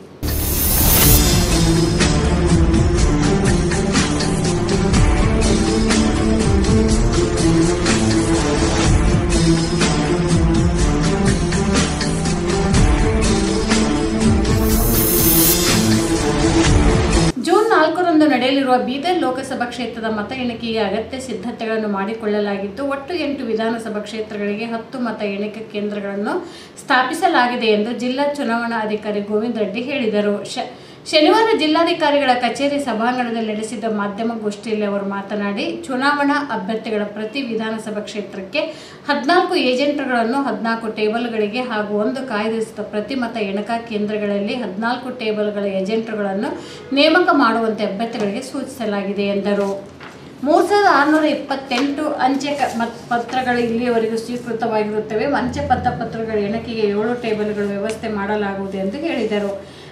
ನಡೆಯಲಿರುವ ಬೀದರ್ ಲೋಕಸಭಾ ಕ್ಷೇತ್ರದ ಮತ ಎಣಿಕೆಗೆ ಅಗತ್ಯ ಸಿದ್ಧತೆಗಳನ್ನು ಮಾಡಿಕೊಳ್ಳಲಾಗಿದ್ದು ಒಟ್ಟು ಎಂಟು ವಿಧಾನಸಭಾ ಕ್ಷೇತ್ರಗಳಿಗೆ ಹತ್ತು ಮತ ಎಣಿಕೆ ಕೇಂದ್ರಗಳನ್ನು ಸ್ಥಾಪಿಸಲಾಗಿದೆ ಎಂದು ಜಿಲ್ಲಾ ಚುನಾವಣಾ ಅಧಿಕಾರಿ ಗೋವಿಂದ ರೆಡ್ಡಿ ಹೇಳಿದರು. ಶನಿವಾರ ಜಿಲ್ಲಾಧಿಕಾರಿಗಳ ಕಚೇರಿ ಸಭಾಂಗಣದಲ್ಲಿ ನಡೆಸಿದ ಮಾಧ್ಯಮಗೋಷ್ಠಿಯಲ್ಲಿ ಅವರು ಮಾತನಾಡಿ, ಚುನಾವಣಾ ಅಭ್ಯರ್ಥಿಗಳ ಪ್ರತಿ ವಿಧಾನಸಭಾ ಕ್ಷೇತ್ರಕ್ಕೆ ಹದಿನಾಲ್ಕು ಏಜೆಂಟ್ಗಳನ್ನು ಹದಿನಾಲ್ಕು ಟೇಬಲ್ಗಳಿಗೆ ಹಾಗೂ ಒಂದು ಕಾಯ್ದಿರಿಸಿದ ಪ್ರತಿ ಮತ ಎಣಿಕಾ ಕೇಂದ್ರಗಳಲ್ಲಿ ಹದಿನಾಲ್ಕು ಟೇಬಲ್ಗಳ ಏಜೆಂಟ್ಗಳನ್ನು ನೇಮಕ ಮಾಡುವಂತೆ ಅಭ್ಯರ್ಥಿಗಳಿಗೆ ಸೂಚಿಸಲಾಗಿದೆ ಎಂದರು. ಮೂರು ಸಾವಿರದ ಆರುನೂರ ಇಪ್ಪತ್ತೆಂಟು ಅಂಚೆ ಪತ್ರಗಳು ಇಲ್ಲಿಯವರೆಗೂ ಸ್ವೀಕೃತವಾಗಿರುತ್ತವೆ. ಅಂಚೆ ಪತ್ರಗಳ ಎಣಿಕೆಗೆ ಏಳು ಟೇಬಲ್ಗಳ ವ್ಯವಸ್ಥೆ ಮಾಡಲಾಗುವುದು ಎಂದು ಹೇಳಿದರು.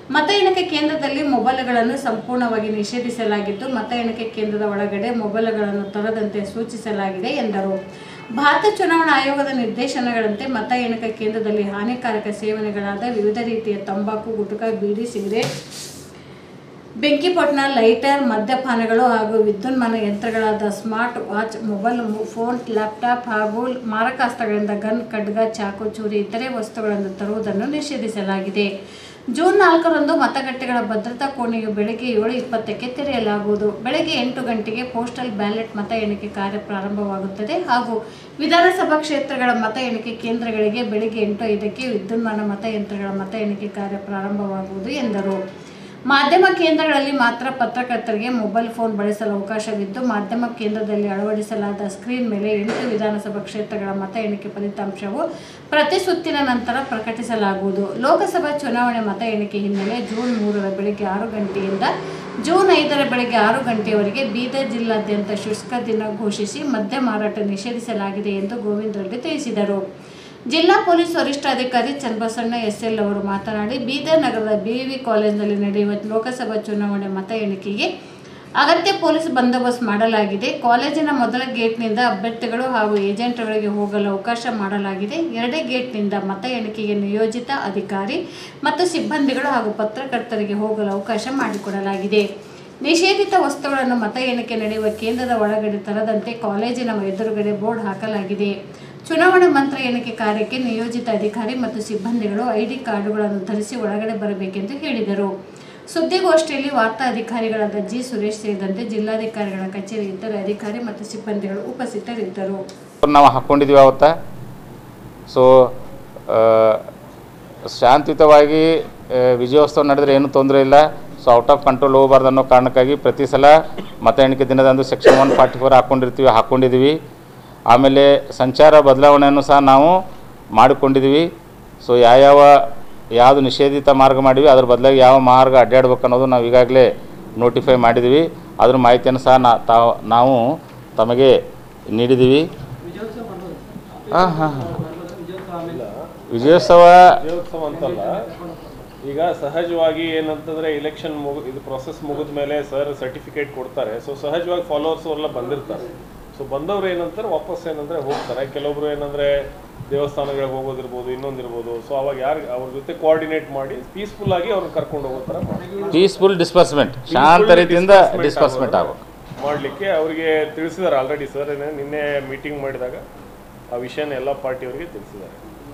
ಮತ ಎಣಿಕೆ ಕೇಂದ್ರದಲ್ಲಿ ಮೊಬೈಲ್ಗಳನ್ನು ಸಂಪೂರ್ಣವಾಗಿ ನಿಷೇಧಿಸಲಾಗಿದ್ದು ಮತ ಎಣಿಕೆ ಕೇಂದ್ರದ ಒಳಗಡೆ ಮೊಬೈಲ್ಗಳನ್ನು ತರದಂತೆ ಸೂಚಿಸಲಾಗಿದೆ ಎಂದರು. ಭಾರತ ಚುನಾವಣಾ ಆಯೋಗದ ನಿರ್ದೇಶನಗಳಂತೆ ಮತ ಎಣಿಕೆ ಕೇಂದ್ರದಲ್ಲಿ ಹಾನಿಕಾರಕ ಸೇವನೆಗಳಾದ ವಿವಿಧ ರೀತಿಯ ತಂಬಾಕು, ಗುಟ್ಕಾ, ಬೀಡಿ, ಸಿಗರೇಟ್, ಬೆಂಕಿಪೊಟ್ಟಣ, ಲೈಟರ್, ಮದ್ಯಪಾನಗಳು ಹಾಗೂ ವಿದ್ಯುನ್ಮಾನ ಯಂತ್ರಗಳಾದ smart watch, mobile phone, laptop ಹಾಗೂ ಮಾರಕಾಸ್ತ್ರಗಳಿಂದ ಗನ್, ಖಡ್ಗ, ಚಾಕು, ಚೂರಿ ಇತರೆ ವಸ್ತುಗಳನ್ನು ತರುವುದನ್ನು ನಿಷೇಧಿಸಲಾಗಿದೆ. ಜೂನ್ ನಾಲ್ಕರಂದು ಮತಗಟ್ಟೆಗಳ ಭದ್ರತಾ ಕೋಣೆಯು ಬೆಳಗ್ಗೆ ಏಳು ಇಪ್ಪತ್ತಕ್ಕೆ ತೆರೆಯಲಾಗುವುದು. ಬೆಳಗ್ಗೆ ಎಂಟು ಗಂಟೆಗೆ ಪೋಸ್ಟಲ್ ಬ್ಯಾಲೆಟ್ ಮತ ಎಣಿಕೆ ಕಾರ್ಯ ಪ್ರಾರಂಭವಾಗುತ್ತದೆ ಹಾಗೂ ವಿಧಾನಸಭಾ ಕ್ಷೇತ್ರಗಳ ಮತ ಎಣಿಕೆ ಕೇಂದ್ರಗಳಿಗೆ ಬೆಳಗ್ಗೆ ಎಂಟು ಐದಕ್ಕೆ ವಿದ್ಯುನ್ಮಾನ ಮತಯಂತ್ರಗಳ ಮತ ಎಣಿಕೆ ಕಾರ್ಯ ಪ್ರಾರಂಭವಾಗುವುದು ಎಂದರು. ಮಾಧ್ಯಮ ಕೇಂದ್ರಗಳಲ್ಲಿ ಮಾತ್ರ ಪತ್ರಕರ್ತರಿಗೆ ಮೊಬೈಲ್ ಫೋನ್ ಬಳಸಲು ಅವಕಾಶವಿದ್ದು ಮಾಧ್ಯಮ ಕೇಂದ್ರದಲ್ಲಿ ಅಳವಡಿಸಲಾದ ಸ್ಕ್ರೀನ್ ಮೇಲೆ ಎಂಟು ವಿಧಾನಸಭಾ ಕ್ಷೇತ್ರಗಳ ಮತ ಎಣಿಕೆ ಫಲಿತಾಂಶವು ಪ್ರತಿ ಸುತ್ತಿನ ನಂತರ ಪ್ರಕಟಿಸಲಾಗುವುದು. ಲೋಕಸಭಾ ಚುನಾವಣೆ ಮತ ಎಣಿಕೆ ಹಿನ್ನೆಲೆ ಜೂನ್ ಮೂರರ ಬೆಳಗ್ಗೆ ಆರು ಗಂಟೆಯಿಂದ ಜೂನ್ ಐದರ ಬೆಳಗ್ಗೆ ಆರು ಗಂಟೆಯವರೆಗೆ ಬೀದರ್ ಜಿಲ್ಲಾದ್ಯಂತ ಶುಷ್ಕ ದಿನ ಘೋಷಿಸಿ ಮದ್ಯ ಮಾರಾಟ ನಿಷೇಧಿಸಲಾಗಿದೆ ಎಂದು ಗೋವಿಂದ ರೆಡ್ಡಿ ತಿಳಿಸಿದರು. ಜಿಲ್ಲಾ ಪೊಲೀಸ್ ವರಿಷ್ಠಾಧಿಕಾರಿ ಚನ್ನಬಸಣ್ಣ ಎಸ್ ಎಲ್ ಅವರು ಮಾತನಾಡಿ, ಬೀದರ್ ನಗರದ ಬಿವಿ ಕಾಲೇಜಿನಲ್ಲಿ ನಡೆಯುವ ಲೋಕಸಭಾ ಚುನಾವಣೆ ಮತ ಎಣಿಕೆಗೆ ಅಗತ್ಯ ಪೊಲೀಸ್ ಬಂದೋಬಸ್ತ್ ಮಾಡಲಾಗಿದೆ. ಕಾಲೇಜಿನ ಮೊದಲ ಗೇಟ್ನಿಂದ ಅಭ್ಯರ್ಥಿಗಳು ಹಾಗೂ ಏಜೆಂಟ್ಗಳಿಗೆ ಹೋಗಲು ಅವಕಾಶ ಮಾಡಲಾಗಿದೆ. ಎರಡೇ ಗೇಟ್ನಿಂದ ಮತ ಎಣಿಕೆಗೆ ನಿಯೋಜಿತ ಅಧಿಕಾರಿ ಮತ್ತು ಸಿಬ್ಬಂದಿಗಳು ಹಾಗೂ ಪತ್ರಕರ್ತರಿಗೆ ಹೋಗಲು ಅವಕಾಶ ಮಾಡಿಕೊಡಲಾಗಿದೆ. ನಿಷೇಧಿತ ವಸ್ತುಗಳನ್ನು ಮತ ಎಣಿಕೆ ನಡೆಯುವ ಕೇಂದ್ರದ ಒಳಗಡೆ ತರದಂತೆ ಕಾಲೇಜಿನ ಎದುರುಗಡೆ ಬೋರ್ಡ್ ಹಾಕಲಾಗಿದೆ. ಚುನಾವಣಾ ಮಂತ್ರ ಎಣಿಕೆ ಕಾರ್ಯಕ್ಕೆ ನಿಯೋಜಿತ ಅಧಿಕಾರಿ ಮತ್ತು ಸಿಬ್ಬಂದಿಗಳು ಐಡಿ ಕಾರ್ಡುಗಳನ್ನು ಧರಿಸಿ ಒಳಗಡೆ ಬರಬೇಕೆಂದು ಹೇಳಿದರು. ಸುದ್ದಿಗೋಷ್ಠಿಯಲ್ಲಿ ವಾರ್ತಾ ಅಧಿಕಾರಿಗಳಾದ ಜಿ ಸುರೇಶ್ ಸೇರಿದಂತೆ ಜಿಲ್ಲಾಧಿಕಾರಿಗಳ ಕಚೇರಿ ಇತರ ಅಧಿಕಾರಿ ಮತ್ತು ಸಿಬ್ಬಂದಿಗಳು ಉಪಸ್ಥಿತರಿದ್ದರು. ನಾವು ಹಾಕ್ಕೊಂಡಿದ್ವಿ ಅವತ್ತ. ಸೊ ಶಾಂತಿಯುತವಾಗಿ ವಿಜಯೋತ್ಸವ ನಡೆದರೆ ಏನೂ ತೊಂದರೆ ಇಲ್ಲ. ಸೊ ಔಟ್ ಆಫ್ ಕಂಟ್ರೋಲ್ ಹೋಗಬಾರ್ದು ಅನ್ನೋ ಕಾರಣಕ್ಕಾಗಿ ಪ್ರತಿ ಸಲ ಮತ ಎಣಿಕೆ ದಿನದಂದು ಸೆಕ್ಷನ್ ಒನ್ ಫಾರ್ಟಿ ಫೋರ್ ಹಾಕ್ಕೊಂಡಿರ್ತೀವಿ ಹಾಕ್ಕೊಂಡಿದ್ದೀವಿ. ಆಮೇಲೆ ಸಂಚಾರ ಬದಲಾವಣೆಯನ್ನು ಸಹ ನಾವು ಮಾಡಿಕೊಂಡಿದ್ದೀವಿ. ಸೊ ಯಾವ್ಯಾವ ಯಾವುದು ನಿಷೇಧಿತ ಮಾರ್ಗ ಮಾಡಿವಿ ಅದ್ರ ಬದಲಾಗಿ ಯಾವ ಮಾರ್ಗ ಅಡ್ಡಾಡ್ಬೇಕು ಅನ್ನೋದು ನಾವು ಈಗಾಗಲೇ ನೋಟಿಫೈ ಮಾಡಿದ್ದೀವಿ. ಅದ್ರ ಮಾಹಿತಿಯನ್ನು ಸಹ ನಾ ತಾವು ನಾವು ತಮಗೆ ನೀಡಿದ್ದೀವಿ. ಹಾಂ ಹಾಂ ವಿಜಯೋತ್ಸವ ವಿಜಯೋತ್ಸವ ಅಂತಲ್ಲ, ಈಗ ಸಹಜವಾಗಿ ಏನಂತಂದರೆ ಎಲೆಕ್ಷನ್ ಮುಗಿ ಇದು ಪ್ರೊಸೆಸ್ ಮುಗಿದ ಮೇಲೆ ಸರ್ ಸರ್ಟಿಫಿಕೇಟ್ ಕೊಡ್ತಾರೆ. ಸೊ ಸಹಜವಾಗಿ ಫಾಲೋವರ್ಸ್ ಅವರೆಲ್ಲ ಬಂದಿರ್ತಾರೆ. ಸೊ ಬಂದವರು ಏನಂತಾರೆ ವಾಪಸ್ ಏನಂದರೆ ಹೋಗ್ತಾರೆ. ಕೆಲವೊಬ್ರು ಏನಂದರೆ ದೇವಸ್ಥಾನಗಳಿಗೆ ಹೋಗೋದಿರ್ಬೋದು, ಇನ್ನೊಂದಿರ್ಬೋದು. ಸೊ ಅವಾಗ ಯಾರು ಅವ್ರ ಜೊತೆ ಕೋಆರ್ಡಿನೇಟ್ ಮಾಡಿ ಪೀಸ್ಫುಲ್ ಆಗಿ ಅವ್ರನ್ನ ಕರ್ಕೊಂಡು ಹೋಗೋ ಥರ ಪೀಸ್ಫುಲ್ ಡಿಸ್ಪರ್ಸ್ಮೆಂಟ್ ಶಾಂತ ರೀತಿಯಿಂದ ಡಿಸ್ಪರ್ಸ್ಮೆಂಟ್ ಆಗಬೇಕು ಮಾಡಲಿಕ್ಕೆ ಅವರಿಗೆ ತಿಳಿಸಿದ್ದಾರೆ ಆಲ್ರೆಡಿ. ಸರ್ ನಿನ್ನೆ ಮೀಟಿಂಗ್ ಮಾಡಿದಾಗ ಆ ವಿಷಯನ ಎಲ್ಲ ಪಾರ್ಟಿಯವರಿಗೆ ತಿಳಿಸಿದ್ದಾರೆ.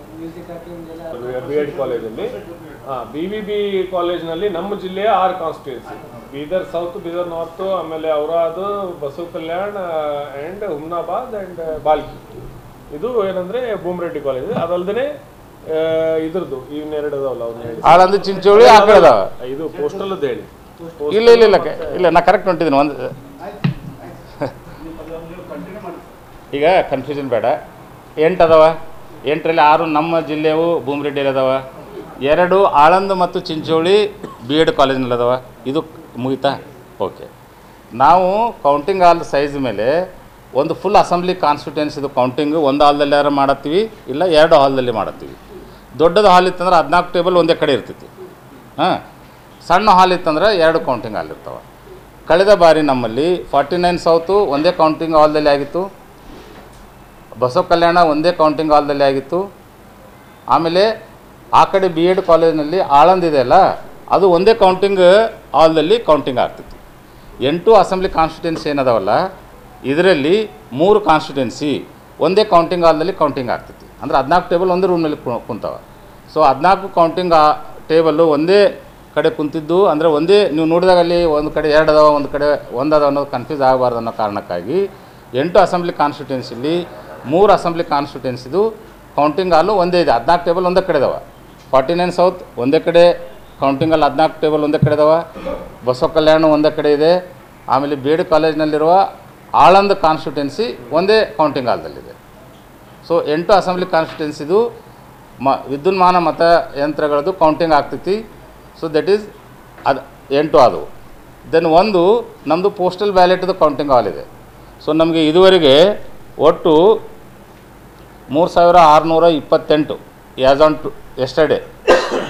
ಬಿ ಎಡ್ ಕಾಲೇಜಲ್ಲಿ ಹಾಂ ಬಿ ವಿ ಬಿ ಕಾಲೇಜ್ನಲ್ಲಿ ನಮ್ಮ ಜಿಲ್ಲೆಯ ಆರು constituency, Bidar south, Bidar north, ಆಮೇಲೆ ಔರಾದ್, ಬಸವ ಕಲ್ಯಾಣ್ ಆ್ಯಂಡ್ ಹುಮ್ನಾಬಾದ್ ಆ್ಯಂಡ್ ಬಾಲ್ಕಿ. ಇದು ಏನಂದರೆ ಭೂಮರೆಡ್ಡಿ ಕಾಲೇಜ್. ಅದಲ್ದೇ ಇದ್ರದ್ದು ಇವನ್ನೆರಡು ಅದಾವಲ್ಲ ಅವ್ನ ಆಳಂದ ಚಿಂಚೋಳಿ ಆ ಕಡೆ ಅದಾವ. ಇದು ಪೋಸ್ಟಲ್ದು ಹೇಳಿ. ಇಲ್ಲ ಇಲ್ಲ ಇಲ್ಲ ಇಲ್ಲ ನಾ ಕರೆಕ್ಟ್ ಹೊಂಟಿದ್ದೀನಿ. ಒಂದು ಈಗ ಕನ್ಫ್ಯೂಷನ್ ಬೇಡ. ಎಂಟು ಅದಾವ. ಎಂಟರಲ್ಲಿ ಆರು ನಮ್ಮ ಜಿಲ್ಲೆಯವು ಭೂಮರೆಡ್ಡಿಯಲ್ಲಿ ಅದಾವ. ಎರಡು ಆಳಂದ ಮತ್ತು ಚಿಂಚೋಳಿ ಬಿ ಎಡ್ ಕಾಲೇಜ್ನಲ್ಲಿ ಅದಾವ. ಇದು ಮುಗಿತಾ? ಓಕೆ. ನಾವು ಕೌಂಟಿಂಗ್ ಹಾಲ್ ಸೈಜ್ ಮೇಲೆ ಒಂದು ಫುಲ್ ಅಸೆಂಬ್ಲಿ ಕಾನ್ಸ್ಟಿಟ್ಯೂನ್ಸಿದು ಕೌಂಟಿಂಗು ಒಂದು ಹಾಲ್ದಲ್ಲಿ ಯಾರು ಮಾಡತ್ತೀವಿ, ಇಲ್ಲ ಎರಡು ಹಾಲ್ದಲ್ಲಿ ಮಾಡತ್ತೀವಿ. ದೊಡ್ಡದು ಹಾಲ್ ಇತ್ತಂದ್ರೆ ಹದಿನಾಲ್ಕು ಟೇಬಲ್ ಒಂದೇ ಕಡೆ ಇರ್ತೈತಿ. ಹಾಂ, ಸಣ್ಣ ಹಾಲ್ ಇತ್ತಂದ್ರೆ ಎರಡು ಕೌಂಟಿಂಗ್ ಹಾಲ್ ಇರ್ತಾವೆ. ಕಳೆದ ಬಾರಿ ನಮ್ಮಲ್ಲಿ ಫಾರ್ಟಿ ನೈನ್ ಸೌತು ಒಂದೇ ಕೌಂಟಿಂಗ್ ಹಾಲ್ದಲ್ಲಿ ಆಗಿತ್ತು. ಬಸವ ಕಲ್ಯಾಣ ಒಂದೇ ಕೌಂಟಿಂಗ್ ಹಾಲ್ದಲ್ಲಿ ಆಗಿತ್ತು. ಆಮೇಲೆ ಆ ಕಡೆ ಬಿ ಎಡ್ ಕಾಲೇಜಿನಲ್ಲಿ ಆಳಂದ ಇದೆಯಲ್ಲ, ಅದು ಒಂದೇ ಕೌಂಟಿಂಗ್ ಹಾಲ್ದಲ್ಲಿ ಕೌಂಟಿಂಗ್ ಆಗ್ತಿತ್ತು. ಎಂಟು ಅಸೆಂಬ್ಲಿ ಕಾನ್ಸ್ಟಿಟ್ಯೂನ್ಸಿ ಏನದಾವಲ್ಲ, ಇದರಲ್ಲಿ ಮೂರು ಕಾನ್ಸ್ಟಿಟ್ಯೂನ್ಸಿ ಒಂದೇ ಕೌಂಟಿಂಗ್ ಹಾಲ್ದಲ್ಲಿ ಕೌಂಟಿಂಗ್ ಆಗ್ತೈತಿ. ಅಂದರೆ ಹದಿನಾಲ್ಕು ಟೇಬಲ್ ಒಂದೇ ರೂಮ್ನಲ್ಲಿ ಕುಂತಾವ. ಸೊ ಹದಿನಾಲ್ಕು ಕೌಂಟಿಂಗ್ ಟೇಬಲ್ಲು ಒಂದೇ ಕಡೆ ಕುಂತಿದ್ದು ಅಂದರೆ ಒಂದೇ ನೀವು ನೋಡಿದಾಗ ಅಲ್ಲಿ ಒಂದು ಕಡೆ ಎರಡು ಅದಾವ, ಒಂದು ಕಡೆ ಒಂದು ಅದಾವ ಅನ್ನೋದು ಕನ್ಫ್ಯೂಸ್ ಆಗಬಾರ್ದು ಅನ್ನೋ ಕಾರಣಕ್ಕಾಗಿ ಎಂಟು ಅಸೆಂಬ್ಲಿ ಕಾನ್ಸ್ಟಿಟ್ಯೂನ್ಸಿಲಿ ಮೂರು ಅಸೆಂಬ್ಲಿ ಕಾನ್ಸ್ಟಿಟ್ಯೂನ್ಸಿದು ಕೌಂಟಿಂಗ್ ಹಾಲು ಒಂದೇ ಇದೆ. ಹದಿನಾಲ್ಕು ಟೇಬಲ್ ಒಂದೇ ಕಡೆ ಇದಾವೆ. ಫಾರ್ಟಿ ನೈನ್ ಸೌತ್ ಒಂದೇ ಕಡೆ ಕೌಂಟಿಂಗ್ ಹಾಲ್ ಹದಿನಾಲ್ಕು ಟೇಬಲ್ ಒಂದೇ ಕಡೆ ಇದಾವೆ. ಬಸವ ಕಲ್ಯಾಣ ಒಂದೇ ಕಡೆ ಇದೆ. ಆಮೇಲೆ ಬಿ ಎಡ್ ಕಾಲೇಜ್ನಲ್ಲಿರುವ ಆಳಂದ ಕಾನ್ಸ್ಟಿಟ್ಯೂನ್ಸಿ ಒಂದೇ ಕೌಂಟಿಂಗ್ ಹಾಲ್ದಲ್ಲಿದೆ. ಸೊ ಎಂಟು ಅಸೆಂಬ್ಲಿ ಕಾನ್ಸ್ಟಿಟ್ಯೂನ್ಸಿದು ಮ ವಿದ್ಯುನ್ಮಾನ ಮತಯಂತ್ರಗಳದ್ದು ಕೌಂಟಿಂಗ್ ಆಗ್ತೈತಿ. ಸೊ ದಟ್ ಈಸ್ ಅದು ಎಂಟು ಆದವು. ದೆನ್ ಒಂದು ನಮ್ಮದು ಪೋಸ್ಟಲ್ ಬ್ಯಾಲೆಟ್ದು ಕೌಂಟಿಂಗ್ ಹಾಲ್ ಇದೆ. ಸೊ ನಮಗೆ ಇದುವರೆಗೆ ಒಟ್ಟು ಮೂರು ಸಾವಿರ ಆರುನೂರ ಇಪ್ಪತ್ತೆಂಟು ಆ್ಯಸ್ ಆನ್ ಟು ಎಸ್ಟರ್ಡೇ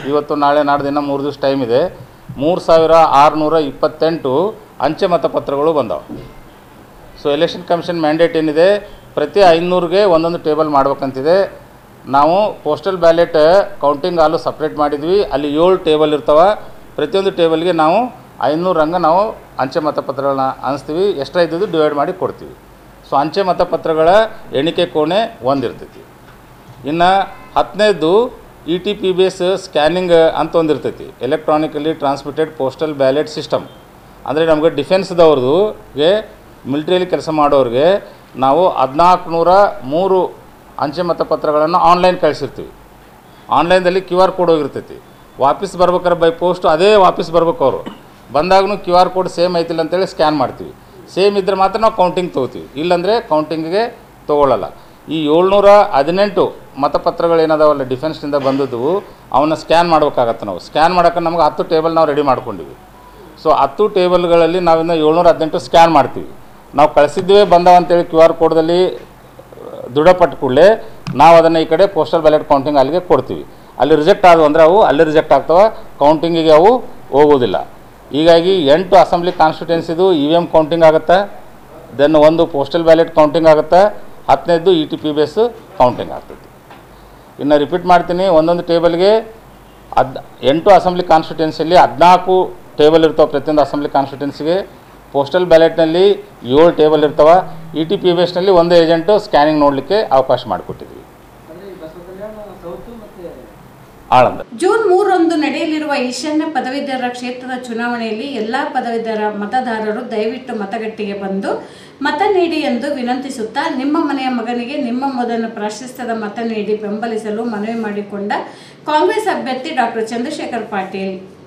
ಇವತ್ತು ನಾಳೆ ನಾಡ್ದು ಇನ್ನೂ ಮೂರು ದಿವಸ ಟೈಮ್ ಇದೆ. ಮೂರು ಸಾವಿರ ಆರುನೂರ ಇಪ್ಪತ್ತೆಂಟು ಅಂಚೆ ಮತಪತ್ರಗಳು ಬಂದವು. ಸೊ ಎಲೆಕ್ಷನ್ ಕಮಿಷನ್ ಮ್ಯಾಂಡೇಟ್ ಏನಿದೆ, ಪ್ರತಿ ಐನೂರಿಗೆ ಒಂದೊಂದು ಟೇಬಲ್ ಮಾಡ್ಬೇಕಂತಿದೆ. ನಾವು postal ballot counting hall separate ಮಾಡಿದ್ವಿ. ಅಲ್ಲಿ ಏಳು ಟೇಬಲ್ ಇರ್ತವೆ. ಪ್ರತಿಯೊಂದು ಟೇಬಲ್ಗೆ ನಾವು ಐನೂರು ರಂಗ ನಾವು ಅಂಚೆ ಮತಪತ್ರಗಳನ್ನ ಅನಿಸ್ತೀವಿ. ಎಕ್ಸ್ಟ್ರಾ ಇದ್ದಿದ್ದು ಡಿವೈಡ್ ಮಾಡಿ ಕೊಡ್ತೀವಿ. ಸೊ ಅಂಚೆ ಮತಪತ್ರಗಳ ಎಣಿಕೆ ಕೋಣೆ ಒಂದಿರ್ತೈತಿ. ಇನ್ನು ಹತ್ತನೇದು E T P base scanning ಅಂತ ಒಂದಿರ್ತೈತಿ, electronically transmitted postal ballot system. ಅಂದರೆ ನಮಗೆ ಡಿಫೆನ್ಸ್ದವ್ರದುಗೆ ಮಿಲಿಟ್ರಿಯಲ್ಲಿ ಕೆಲಸ ಮಾಡೋರಿಗೆ ನಾವು ಹದಿನಾಲ್ಕು ನೂರ ಮೂರು ಅಂಚೆ ಮತಪತ್ರಗಳನ್ನು ಆನ್ಲೈನ್ ಕಳಿಸಿರ್ತೀವಿ. ಆನ್ಲೈನ್ದಲ್ಲಿ ಕ್ಯೂ ಆರ್ ಕೋಡ್ ಹೋಗಿರ್ತೈತಿ. ವಾಪಸ್ ಬರ್ಬೇಕಾದ್ರೆ ಬೈ ಪೋಸ್ಟು ಅದೇ ವಾಪಸ್ ಬರ್ಬೇಕು. ಅವರು ಬಂದಾಗೂ ಕ್ಯೂ ಆರ್ ಕೋಡ್ ಸೇಮ್ ಐತಿಲ್ಲ ಅಂತೇಳಿ ಸ್ಕ್ಯಾನ್ ಮಾಡ್ತೀವಿ. ಸೇಮ್ ಇದ್ದರೆ ಮಾತ್ರ ನಾವು ಕೌಂಟಿಂಗ್ ತೊಗೋತೀವಿ, ಇಲ್ಲಾಂದರೆ ಕೌಂಟಿಂಗಿಗೆ ತೊಗೊಳ್ಳಲ್ಲ. ಈ ಏಳ್ನೂರ ಹದಿನೆಂಟು ಮತಪತ್ರಗಳೇನದಾವಲ್ಲ ಡಿಫೆನ್ಸ್ನಿಂದ ಬಂದದ್ದು, ಅವನ್ನ ಸ್ಕ್ಯಾನ್ ಮಾಡ್ಬೇಕಾಗತ್ತೆ. ನಾವು ಸ್ಕ್ಯಾನ್ ಮಾಡೋಕೆ ನಮ್ಗೆ ಹತ್ತು ಟೇಬಲ್ ನಾವು ರೆಡಿ ಮಾಡ್ಕೊಂಡಿವಿ. ಸೊ ಹತ್ತು ಟೇಬಲ್ಗಳಲ್ಲಿ ನಾವಿನ್ನು ಏಳ್ನೂರ ಹದಿನೆಂಟು ಸ್ಕ್ಯಾನ್ ಮಾಡ್ತೀವಿ. ನಾವು ಕಳಿಸಿದ್ವೇ ಬಂದಾವಂತೇಳಿ ಕ್ಯೂ ಆರ್ ಕೋಡ್ದಲ್ಲಿ ದೃಢಪಟ್ಟ ಕೂಡಲೇ ನಾವು ಅದನ್ನು ಈ ಕಡೆ ಪೋಸ್ಟಲ್ ಬ್ಯಾಲೆಟ್ ಕೌಂಟಿಂಗ್ ಅಲ್ಲಿಗೆ ಕೊಡ್ತೀವಿ. ಅಲ್ಲಿ ರಿಜೆಕ್ಟ್ ಆದವು ಅಂದರೆ ಅವು ಅಲ್ಲಿ ರಿಜೆಕ್ಟ್ ಆಗ್ತವೆ, ಕೌಂಟಿಂಗಿಗೆ ಅವು ಹೋಗೋದಿಲ್ಲ. ಹೀಗಾಗಿ ಎಂಟು ಅಸೆಂಬ್ಲಿ ಕಾನ್ಸ್ಟಿಟ್ಯೂನ್ಸಿದು ಇ ವಿ ಎಮ್ ಕೌಂಟಿಂಗ್ ಆಗುತ್ತೆ, ದೆನ್ ಒಂದು ಪೋಸ್ಟಲ್ ಬ್ಯಾಲೆಟ್ ಕೌಂಟಿಂಗ್ ಆಗುತ್ತೆ, ಹತ್ತನೇದು E T P base counting ಆಗ್ತೈತಿ. ಇನ್ನು ರಿಪೀಟ್ ಮಾಡ್ತೀನಿ, ಒಂದೊಂದು ಟೇಬಲ್ಗೆ ಹದ್ ಎಂಟು ಅಸೆಂಬ್ಲಿ ಕಾನ್ಸ್ಟಿಟ್ಯೂನ್ಸಿಯಲ್ಲಿ ಹದಿನಾಲ್ಕು ಟೇಬಲ್ ಇರ್ತವೆ. ಪ್ರತಿಯೊಂದು ಅಸೆಂಬ್ಲಿ ಕಾನ್ಸ್ಟಿಟ್ಯೂನ್ಸಿಗೆ ಪೋಸ್ಟಲ್ ಬ್ಯಾಲೆಟ್ನಲ್ಲಿ ಏಳು ಟೇಬಲ್ ಇರ್ತವೆ. ಇ ಟಿ ಪಿ ಬೇಸ್ನಲ್ಲಿ ಒಂದು ಏಜೆಂಟು ಸ್ಕ್ಯಾನಿಂಗ್ ನೋಡಲಿಕ್ಕೆ ಅವಕಾಶ ಮಾಡಿಕೊಟ್ಟಿದ್ವಿ. ಆಳಂದ ಜೂನ್ ಮೂರರಂದು ನಡೆಯಲಿರುವ ಈಶಾನ್ಯ ಪದವೀಧರರ ಕ್ಷೇತ್ರದ ಚುನಾವಣೆಯಲ್ಲಿ ಎಲ್ಲಾ ಪದವೀಧರ ಮತದಾರರು ದಯವಿಟ್ಟು ಮತಗಟ್ಟೆಗೆ ಬಂದು ಮತ ನೀಡಿ ಎಂದು ವಿನಂತಿಸುತ್ತಾ ನಿಮ್ಮ ಮನೆಯ ಮಗನಿಗೆ ನಿಮ್ಮ ಮೊದಲ ಪ್ರಾಶಸ್ತ್ಯದ ಮತ ನೀಡಿ ಬೆಂಬಲಿಸಲು ಮನವಿ ಮಾಡಿಕೊಂಡ ಕಾಂಗ್ರೆಸ್ ಅಭ್ಯರ್ಥಿ ಡಾಕ್ಟರ್ ಚಂದ್ರಶೇಖರ್ ಪಾಟೀಲ್.